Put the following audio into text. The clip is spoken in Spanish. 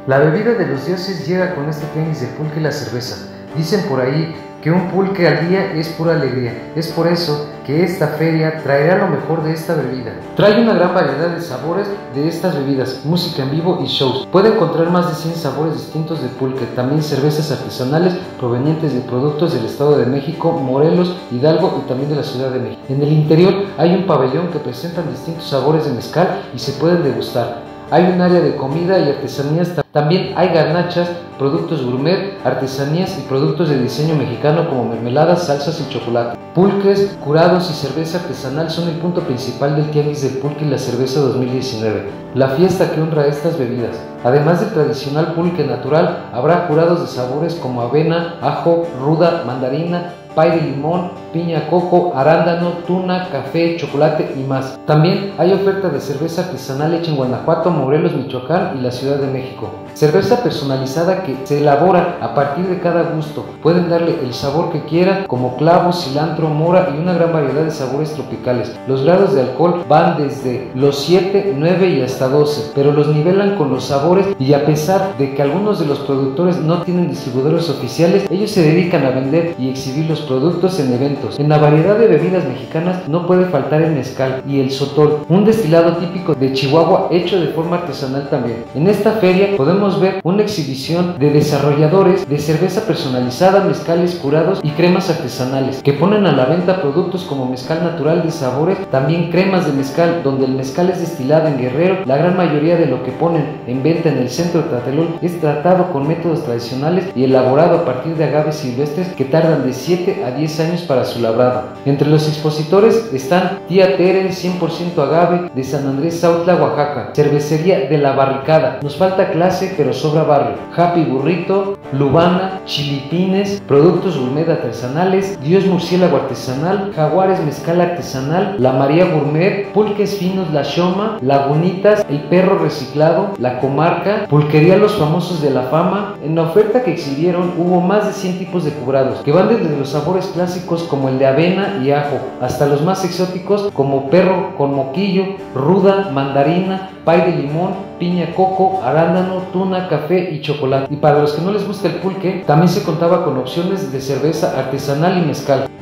La bebida de los dioses llega con este tianguis del pulque y la cerveza. Dicen por ahí que un pulque al día es pura alegría. Es por eso que esta feria traerá lo mejor de esta bebida. Trae una gran variedad de sabores de estas bebidas, música en vivo y shows. Puede encontrar más de 100 sabores distintos de pulque, también cervezas artesanales provenientes de productos del Estado de México, Morelos, Hidalgo y también de la Ciudad de México. En el interior hay un pabellón que presenta distintos sabores de mezcal y se pueden degustar. Hay un área de comida y artesanías, también hay garnachas, productos gourmet, artesanías y productos de diseño mexicano como mermeladas, salsas y chocolate. Pulques, curados y cerveza artesanal son el punto principal del Tianguis del Pulque y la Cerveza 2019, la fiesta que honra estas bebidas. Además del tradicional pulque natural, habrá curados de sabores como avena, ajo, ruda, mandarina, pay de limón, piña, coco, arándano, tuna, café, chocolate y más. También hay oferta de cerveza artesanal hecha en Guanajuato, Morelos, Michoacán y la Ciudad de México. Cerveza personalizada que se elabora a partir de cada gusto. Pueden darle el sabor que quieran, como clavo, cilantro, mora y una gran variedad de sabores tropicales. Los grados de alcohol van desde los 7, 9 y hasta 12, pero los nivelan con los sabores, y a pesar de que algunos de los productores no tienen distribuidores oficiales, ellos se dedican a vender y exhibir los productos en eventos. En la variedad de bebidas mexicanas no puede faltar el mezcal y el sotol, un destilado típico de Chihuahua hecho de forma artesanal también. En esta feria podemos ver una exhibición de desarrolladores de cerveza personalizada, mezcales curados y cremas artesanales que ponen a la venta productos como mezcal natural de sabores, también cremas de mezcal, donde el mezcal es destilado en Guerrero. La gran mayoría de lo que ponen en venta en el centro de Tlatelolco es tratado con métodos tradicionales y elaborado a partir de agaves silvestres que tardan de 7 a 10 años para su labrado. Entre los expositores están Tía Tere, 100% agave, de San Andrés Sautla, Oaxaca, Cervecería de la Barricada, nos falta clase pero sobra barrio, Happy Burrito, Lubana, Chilipines, productos gourmet artesanales, Dios Murciélago artesanal, Jaguares mezcal artesanal, La María Gourmet, Pulques Finos La Xoma, Lagunitas, El Perro Reciclado, La Comarca, Pulquería Los Famosos de la Fama. En la oferta que exhibieron hubo más de 100 tipos de curados, que van desde los sabores clásicos como el de avena y ajo, hasta los más exóticos como perro con moquillo, ruda, mandarina, pay de limón, piña, coco, arándano, tuna, café y chocolate. Y para los que no les gusta el pulque, también se contaba con opciones de cerveza artesanal y mezcal.